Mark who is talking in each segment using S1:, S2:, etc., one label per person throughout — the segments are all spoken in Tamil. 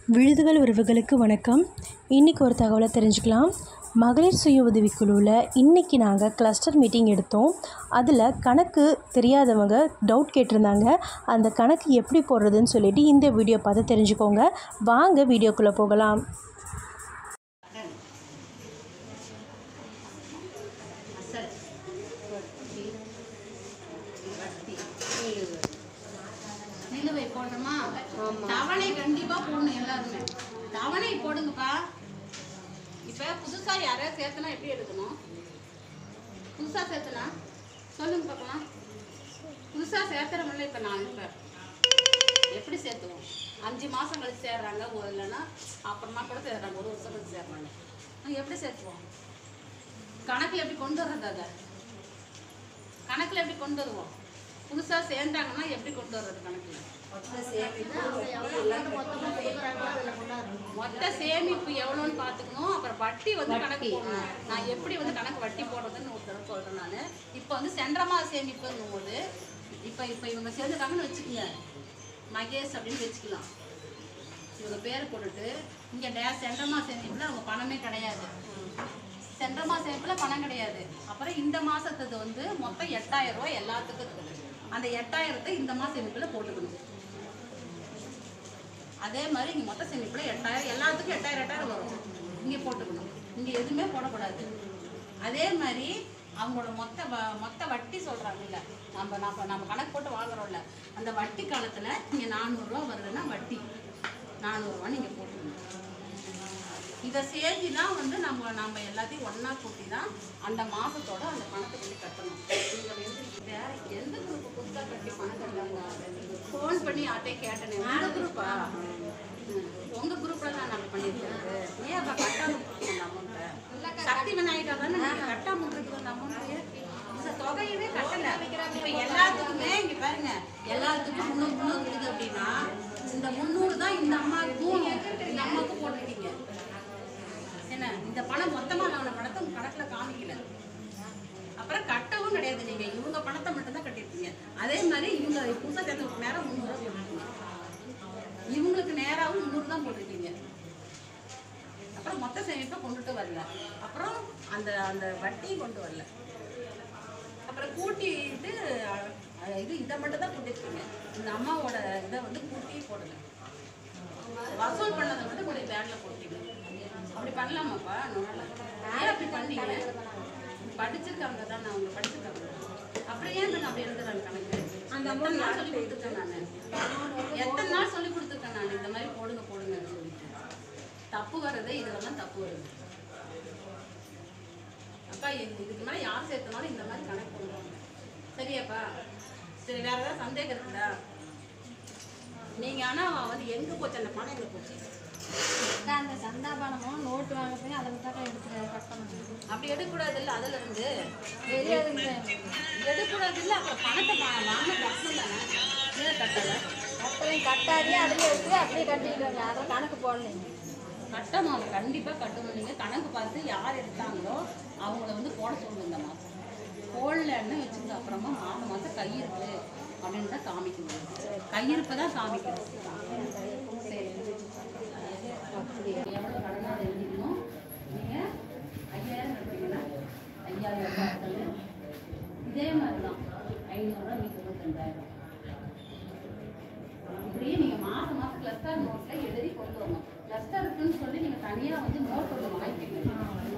S1: விழுதுகள் உறவுகளுக்கு வணக்கம். இன்றைக்கி ஒரு தகவலை தெரிஞ்சுக்கலாம். மகளிர் சுய உதவிக்குழுவில் இன்றைக்கி நாங்கள் கிளஸ்டர் மீட்டிங் எடுத்தோம். அதில் கணக்கு தெரியாதவங்க டவுட் கேட்டிருந்தாங்க. அந்த கணக்கு எப்படி போடுறதுன்னு சொல்லிட்டு இந்த வீடியோ பார்த்து தெரிஞ்சுக்கோங்க. வாங்க வீடியோக்குள்ளே போகலாம்.
S2: நிலுவை போடுறோமா? தவணை கண்டிப்பா போடணும். எல்லாருமே தவணை போடுங்கப்பா. இப்ப புதுசா யாரையா சேர்த்தனா எப்படி எடுக்கணும்? புதுசா சேர்த்தனா சொல்லுங்க பார்க்கலாம். புதுசா சேர்த்துறவங்கள இப்ப நான் இப்ப எப்படி சேர்த்துவோம்? 5 மாசம் கழிச்சு சேர்றாங்க, இல்லைன்னா அப்புறமா கூட சேர்றாங்க, 1 வருஷம் கழிச்சு சேர்றாங்க. எப்படி சேர்த்துவோம்? கணக்குல எப்படி கொண்டு வர்றது? அதை கணக்குல எப்படி கொண்டு வருவோம்? புதுசா சேர்ந்தாங்கன்னா எப்படி கொண்டு வர்றது? கணக்குல மொத்த சேமிப்பு எவ்வளோன்னு பார்த்துக்கணும். அப்புறம் வட்டி வந்து கணக்கு போடணும். நான் எப்படி வந்து கணக்கு வட்டி போடுறதுன்னு ஒரு தடவை சொல்றேன். நான் இப்போ வந்து சென்றமா சேமிப்புங்கும் போது இப்போ இவங்க சேர்ந்துட்டாங்கன்னு வச்சுக்கோங்க, மகேஷ் அப்படின்னு வச்சுக்கலாம். இவங்க பேர் போட்டுட்டு இங்கே சென்றமா சேமிப்புல அவங்க பணமே கிடையாது. சென்றமா சேமிப்புல பணம் கிடையாது. அப்புறம் இந்த மாசத்துக்கு வந்து மொத்தம் 8000 ரூபாய் எல்லாத்துக்கும் இருக்குது. அந்த 8000 இந்த மாச சேமிப்புல போட்டுக்கணும். அதே மாதிரி இங்கே மொத்த சேமிப்புல 8000 எல்லாத்துக்கும் 8000 வரும். இங்கே போட்டுக்கணும். இங்கே எதுவுமே போடக்கூடாது. அதே மாதிரி அவங்களோட மொத்த வட்டி சொல்றாங்கல்ல, நம்ம கணக்கு போட்டு வாங்குறோம்ல, அந்த வட்டி காலத்துல இங்கே 400 ரூபா வருதுன்னா வட்டி 400 ரூபா நீங்க போட்டுக்கணும். இதை சேர்த்து தான் வந்து நம்ம எல்லாத்தையும் ஒன்றா கூட்டி தான் அந்த மாதத்தோட அந்த பணத்தை வந்து கட்டணும். வேற எந்த குரூப்பு புதுசாக கட்டி பணம் கட்டாங்க? ஃபோன் பண்ணி யார்ட்டே கேட்டேன். உங்கள் குரூப்பா? உங்கள் குரூப்பில் தான் நாங்கள் பண்ணியிருக்கிறது. ஏன் அப்போ கட்டாமல் கொடுக்கணும் அந்த அமௌண்ட்டை? சக்தி விநாயகா தானே நீங்கள் கட்டாமல் கொடுக்குறது அந்த அமௌண்ட்டு. இந்த தொகையவே கட்டலை. இப்போ எல்லாத்துக்குமே இங்கே பாருங்க, எல்லாத்துக்கும் 300 இருக்குது அப்படின்னா இந்த 300 தான் இந்த அம்மாவுக்கும் இந்த அம்மாவுக்கும் போட்டிருக்கீங்க. என்ன இந்த பணம் மொத்தமாக வாங்கின பணத்தை உங்கள் கணக்கில் காமிக்கல. அப்புறம் கட்டவும் கிடையாது. நீங்கள் இவங்க பணத்தை மட்டும்தான் கட்டியிருக்கீங்க. அதே மாதிரி இவங்க புதுசாக சேர்ந்தவங்களுக்கு நேரம் 300 ரூபா போட்டிருக்கீங்க. இவங்களுக்கு நேராகவும் 300 தான் போட்டிருக்கீங்க. அப்புறம் மொத்த சேமிப்பை கொண்டுட்டு வரல. அப்புறம் அந்த வட்டியும் கொண்டு வரல. அப்புறம் கூட்டிட்டு இதை மட்டும் தான் கூட்டிருக்கீங்க. இந்த அம்மாவோட இதை வந்து கூட்டி போடலை. வசூல் பண்ணதை மட்டும் கொஞ்சம் பேங்க்ல போட்டீங்க. அப்படி பண்ணலாமாப்பா? ஏன் அப்படி பண்ணீங்க? படிச்சிருக்காங்க தான், அவங்க படிச்சிருக்காங்க. அப்புறம் ஏன் நான் அப்படி எழுதுறாங்க கணக்கு? அந்த அமௌண்ட் நான் சொல்லி கொடுத்துருக்கேன். நான் எத்தனை நாள் சொல்லி கொடுத்துருக்கேன். நான் இந்த மாதிரி போடுங்கன்னு சொல்லிட்டு தப்பு வர்றது இதெல்லாம் தப்பு வருது. அப்பா இதுக்கு மேலே யார் சேர்த்தனாலும் இந்த மாதிரி கணக்கு பண்ணுவாங்க. சரியாப்பா? சரி, வேற ஏதாவது சந்தேகம் இருக்குதா? நீங்க ஆனா வந்து எங்க போச்சு அந்த பணம்? எங்க போச்சு?
S3: அந்த சந்தா பணமும் நோட்டு வாங்க அதை தான்
S2: அப்படி எடுக்கக்கூடாது இல்லை. அதுல இருந்து எடுக்கக்கூடாது இல்லை. அப்புறம் பணத்தை வாங்க கட்டணும் தானே? ஏன் கட்டலை?
S3: கட்டாதே அதுலேயே வச்சு அப்படியே கட்டிடுவாங்க. அதில் கணக்கு போடலைங்க.
S2: கட்டணும். அவங்க கண்டிப்பாக கட்டணும். நீங்கள் கணக்கு பார்த்து யார் எடுத்தாங்களோ அவங்கள வந்து போட சொல்லுங்க. இந்த மாதம் போடலன்னு வச்சுங்க. அப்புறமா மாதம் கையிருப்பு அப்படின்னு தான் காமிக்கணும். கையிருப்பை தான் காமிக்கணும். சரி, எவ்வளோ கடனாக எழுதிக்கணும்? நீங்கள் 5000 எடுத்தீங்கன்னா 5000 ரூபாய். இதே மாதிரி தான் 500 ரூபா, 122,000. இப்படியே நீங்கள் மாதம் கிளஸ்டர் நோட்டில் எழுதி கொண்டு வரணும். கிளஸ்டர் இருக்குன்னு சொல்லி நீங்கள் தனியாக வந்து நோட் ஒன்று வாங்கிக்கணும்.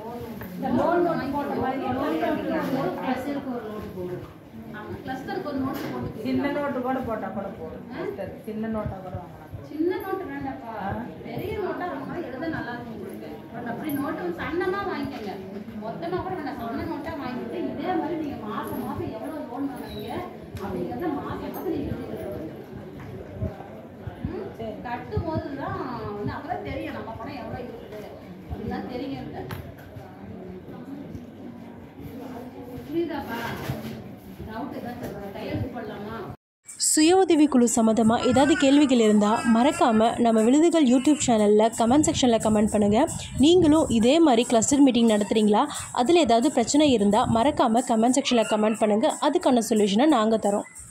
S2: ஆமாம், கிளஸ்டருக்கு ஒரு நோட்டு போட்டு
S4: சின்ன நோட்டு கூட போட்டால் கூட போடும். சின்ன நோட்டாக கூட வாங்கலாம்.
S2: சின்ன நோட்டு வேண்டாப்பா, பெரிய நோட்டா வாங்கினா எழுத நல்லா இருக்கும் உங்களுக்கு. பட் அப்படி நோட்டு சன்னமா வாங்கிக்கோங்க. மொத்தமா கூட வேண்டாம், சொன்ன நோட்டா வாங்கிட்டு இதே மாதிரி நீங்க மாசம் எவ்வளவு லோன் வாங்குறீங்க அப்படிங்கிறத மாசம் நீங்க கட்டும் போதுதான் வந்து அப்பதான் தெரியும் நம்ம பணம் எவ்வளவு இருக்குது அப்படின்னா தெரியும். புரியுதாப்பா? டவுட் ஏதாச்சும் கையெழுத்து போடலாமா?
S1: சுய உதவிக்குழு சம்மந்தமாக ஏதாவது கேள்விகள் இருந்தால் மறக்காமல் நம்ம விழுதுகள் யூடியூப் சேனலில் கமெண்ட் செக்ஷனில் கமெண்ட் பண்ணுங்கள். நீங்களும் இதே மாதிரி கிளஸ்டர் மீட்டிங் நடத்துகிறீங்களா? அதில் ஏதாவது பிரச்சனை இருந்தால் மறக்காமல் கமெண்ட் செக்ஷனில் கமெண்ட் பண்ணுங்கள். அதுக்கான சொல்யூஷனை நாங்கள் தரோம்.